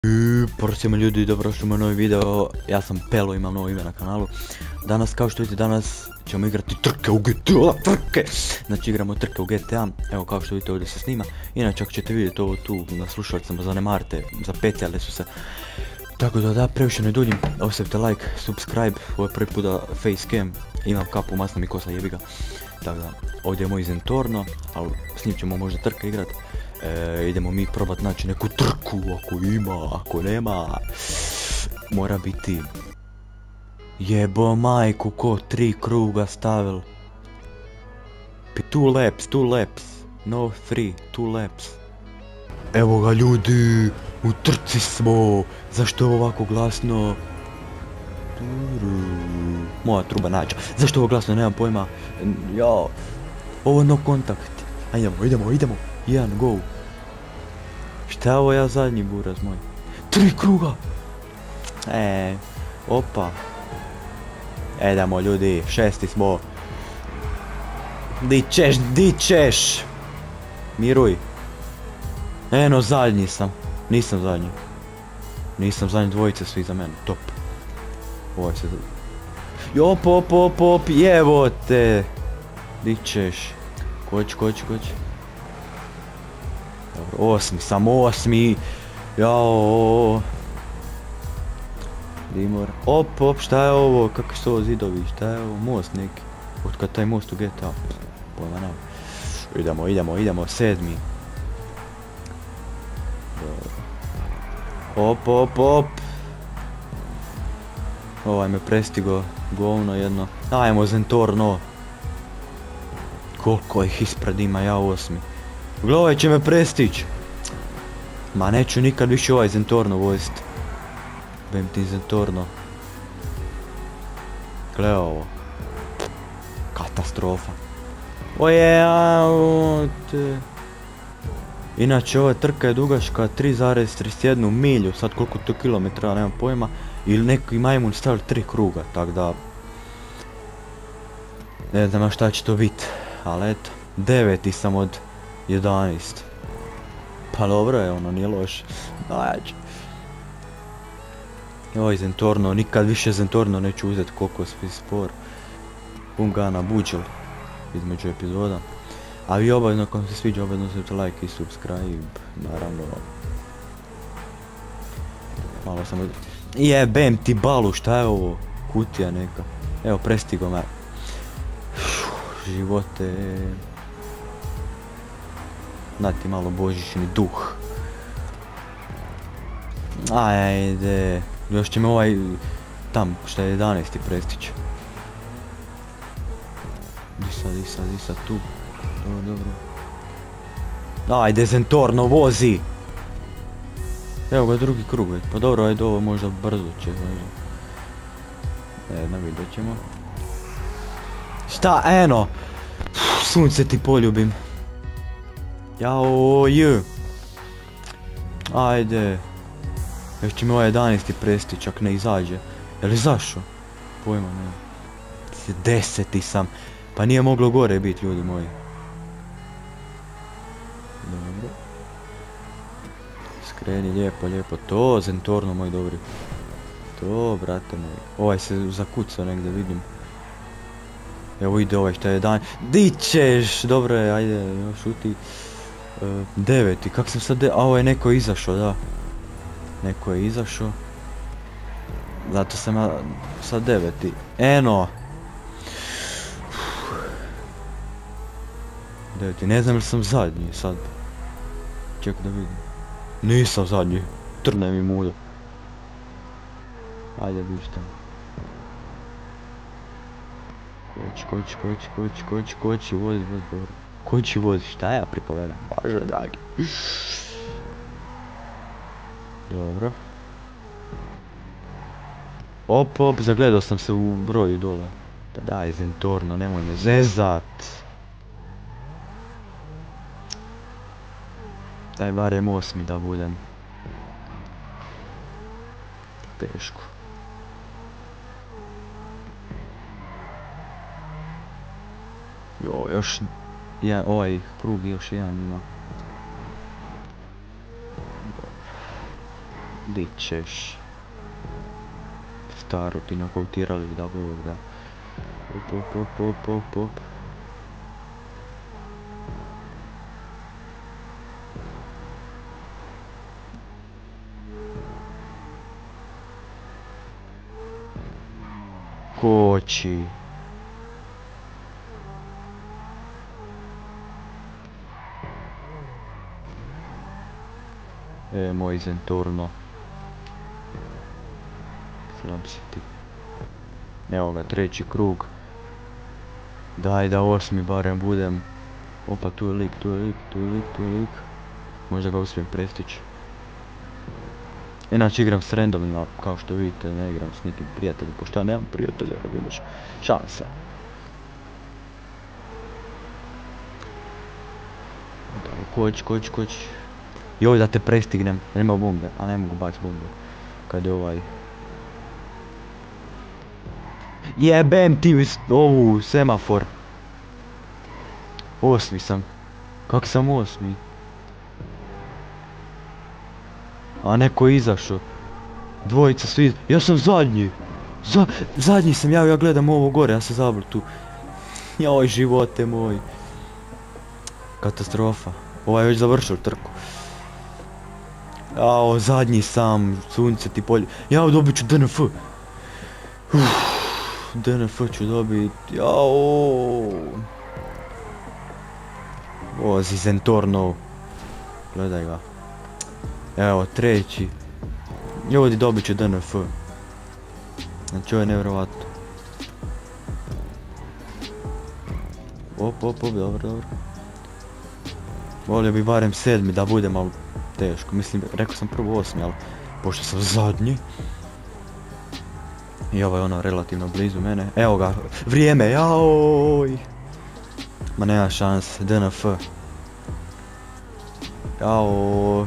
Prvo svima ljudi, dobrodošli u moj novi video. Ja sam Pelo, imam novo ime na kanalu. Danas, kao što vidite, danas ćemo igrati trke u GTA, trke! Znači igramo trke u GTA, evo kao što vidite ovdje se snima. Inače ako ćete vidjeti ovo tu na slušalicama, zanemarite, zapetljali su se. Tako da previše ne duljim, ostavite like, subscribe, ovo je prvi put da facecam, imam kapu, masna mi kosa, jebi ga. Tako da, ovdje je moj Zentorno, ali s njim ćemo možda trke igrat. Idemo mi probat naći neku trku, ako ima, ako nema. Mora biti. Jebo majku, ko 3 kruga stavil. Two laps, no 3, 2 laps. Evo ga ljudi, u trci smo. Zašto je ovo ovako glasno? Moja truba nađa. Zašto je ovo glasno, nemam pojma. Jao, ovo no kontakt. Idemo. Jedan, go. Šta je ovo, ja zadnji buraz moj? 3 kruga! Opa. Idemo ljudi, 6. smo. Di ćeš? Miruj. Eno, zadnji sam. Nisam zadnji. Nisam zadnji, dvojice svi za mene, top. Ovo se... Op, jevo te. Di ćeš? Koči. Dobro, 8. sam 8. Jao. Dimor. Op, šta je ovo? Kakvi su ovo zidovi? Šta je ovo? Most neki. Otkad taj most u GTA? Pojma nema. Idemo, 7. Op. Ovaj me prestigo. Govno jedno. Ajmo Zentorno. Koliko ih ispred ima, ja 8. Gle, ovaj će me prestić. Ma neću nikad više ovaj Zentorno vozit. Bem ti Zentorno. Gle ovo. Katastrofa. Oje, inače ova trka je dugaška 3,31 milju, sad koliko to kilometra, nemam pojma. Ili neki majmun stavili 3 kruga, tak da... Ne znam šta će to bit, ali eto. 9. sam od 11. Pa dobro je, ono nije loše. Najjače. Oj, Zentorno, nikad više Zentorno neću uzeti, koliko svi spor. Pungana buđel između epizoda. A vi obavezno, ako vam se sviđa, obavezno stavite like i subscribe, naravno. Malo sam... Jebem ti balu, šta je ovo? Kutija neka. Evo, prestigo me. Živote. Dati malo božićni duh. Ajde. Još će me ovaj... Tam, šta je 11. prestić. Di sad tu. Dobro. Ajde, Zentorno, vozi! Evo ga drugi krug, pa dobro, ajde ovo možda brzo će. Vidjet ćemo. Šta, eno! Sunce ti poljubim. Jao, ajde. Još će mi ovaj 11. prestić, ak ne izađe. Jel izašao? Pojma ne. 10. sam. Pa nije moglo gore biti, ljudi moji. Dobro. Skreni lijepo. To, Zentorno moj dobri. To, brate moj. Ovaj se zakucao negdje, vidim. Evo ide ovaj šta je dan. Di ćeš? Dobro je, ajde, šuti. 9. Kak sam sad... A ovo je neko izašao, da. Neko je izašao. Zato sam ja sad 9. Eno! 9. Ne znam li sam zadnji sad. Čekaj da vidim. Nisam zadnji. Trne mi muda. Ajde vidiš tamo. Koči, vozi, dobro. Koči vozi, šta ja pripovedam? Bože dragi. Dobro. Op, zagledao sam se u broju dole. Da daj Zentorno, nemoj me zezat. Daj barem 8. da budem. Teško. Još ovaj krug još jedan ima. Di ćeš. Staro ti nokautirali da Bog da. Op. Koči. Moj Zentorno. Sram se ti. Evo ga, treći krug. Daj da 8. barem budem. Opa, tu je lik. Možda ga uspijem prestići. Inače igram s randomima, kao što vidite, ne igram s nikim prijateljem, pošto ja nemam prijatelja, vidiš, šansa. Koč. Joj da te prestignem, nema bombe, a ne mogu baciti bombe. Kad je ovaj... Jebem ti ovu semafor. 8. sam. Kak sam 8? A neko je izašao. Dvojica svi... Ja sam zadnji. Zadnji sam ja gledam ovo gore, ja sam zabral tu. Joj, živote moj. Katastrofa. Ovaj je već završio trku. Jao, zadnji sam, sunce ti polje. Jao, dobit ću DNF. DNF ću dobit. Jao. Vozi Zentorno. Gledaj ga. Evo, treći. Ljudi, dobit ću DNF. Znači, ovo je nevjerovatno. Op, dobro. Volio bi barem 7. da budem, ali teško. Mislim, rekao sam prvo 8. ali pošto sam zadnji. I ovo je ono relativno blizu mene. Evo ga, vrijeme, jaoj. Ma nema šanse, DNF. Jao.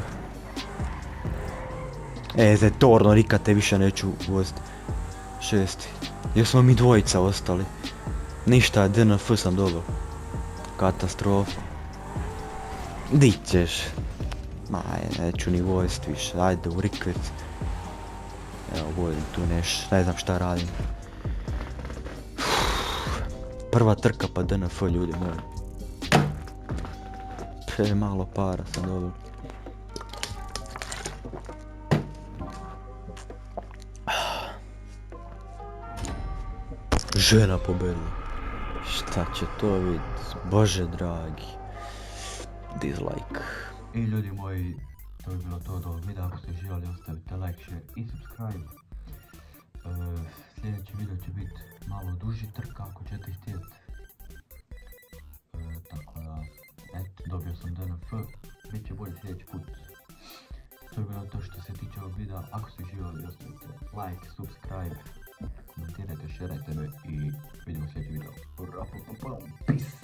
Zentorno, nikad te više neću voziti. 6. Jer smo mi dvojica ostali. Ništa, DNF sam dobio. Katastrofa. Di ćeš? Ma, neću ni voziti više, ajde u rikvec. Evo, vodim tu ne znam šta radim. Prva trka pa DNF, ljudi moji. Malo para sam dobio. Žena pobedila. Šta će to vidjeti? Bože dragi. Dislike. I ljudi moji, to je bilo to od ovog videa. Ako ste živjeli, ostavite like, share i subscribe. Sljedeći video će biti malo duži trka ako ćete htjeti. Tako da, eto, dobio sam DNF. Bit će bolje sljedeći put. To je bilo to što se tiče ovog videa. Ako ste živjeli, ostavite like, subscribe. Komentirajte, šerajte me i vidimo sljedeći video. Peace!